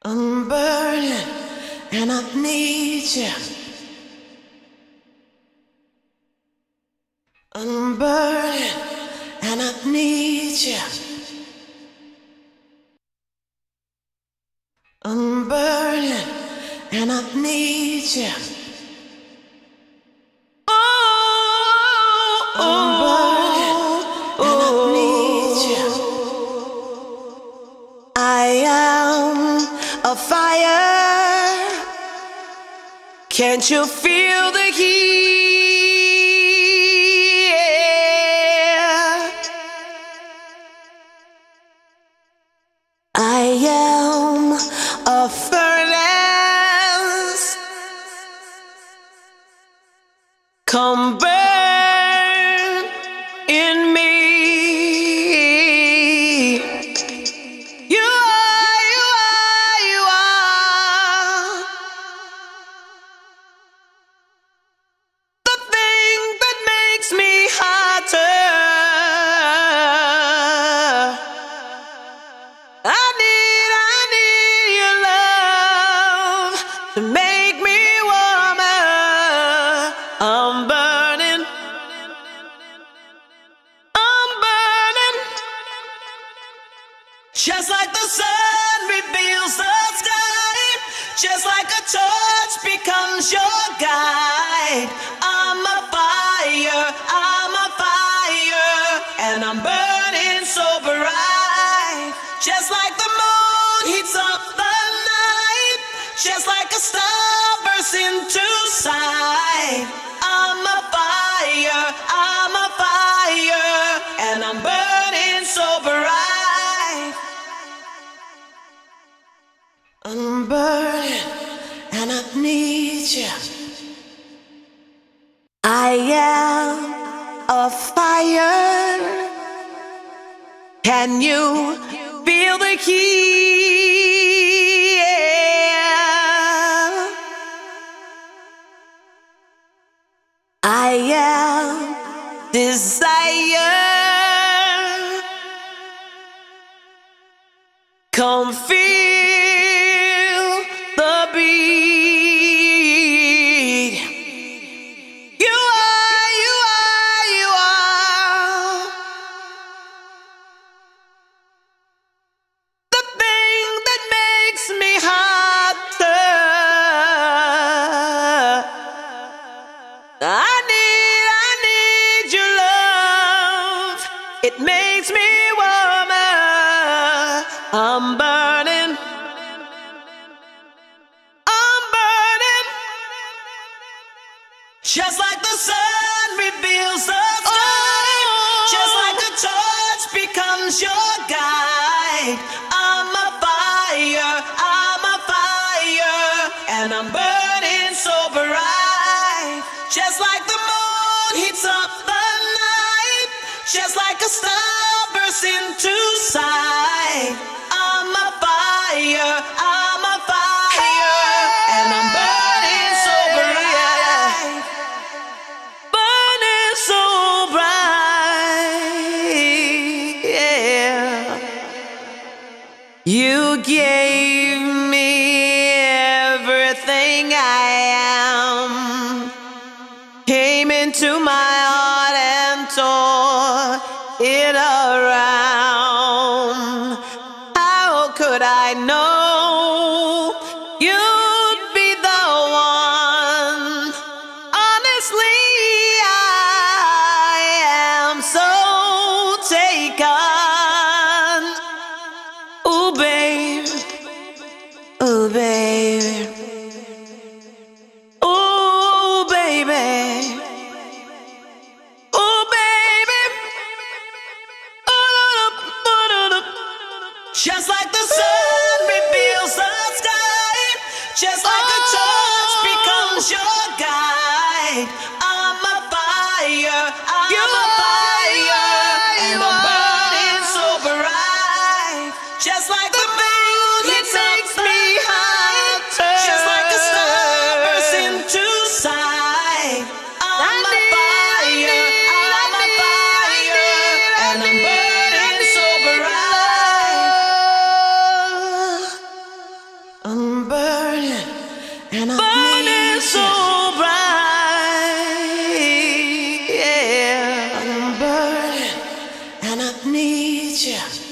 I'm burning and I need you. I'm burning and I need you. I'm burning and I need you. Oh, I'm burning and I need you. I am a fire. Can't you feel the heat? I am a furnace. Come burn in me. You are the thing that makes me hotter. I need your love to make me warmer. I'm burning, just like the sun reveals the sky, just like a torch becomes your guide. I'm a fire, and I'm burning so bright. Just like the moon heats up the night, just like a star bursts into sight. I'm a fire, and I'm burning so bright. I'm burning and I need you. I am a fire. Can you feel the heat? I am desire. Come feel the beat. You are the thing that makes me hotter. I need your love. It makes me warmer. I'm burning, just like the sun reveals the sky, just like a torch becomes your guide. I'm a fire, and I'm burning so bright. Just like the moon heats up the night, just like a star bursts into sight. I'm a fire, and I'm burning so bright. Burning so bright, yeah. You gave me everything I am, came into my heart and tore it around. How could I know you'd be the one? Honestly, I am so taken. Ooh, babe. Ooh, babe. Ooh, baby. Ooh, baby. Just like the sun reveals the sky, just like a torch becomes your guide. I'm a fire, and I'm burning so bright. Just like the moon that makes me hotter, just like a star bursts into sight. I'm a fire, and I'm burning so bright. and I need you.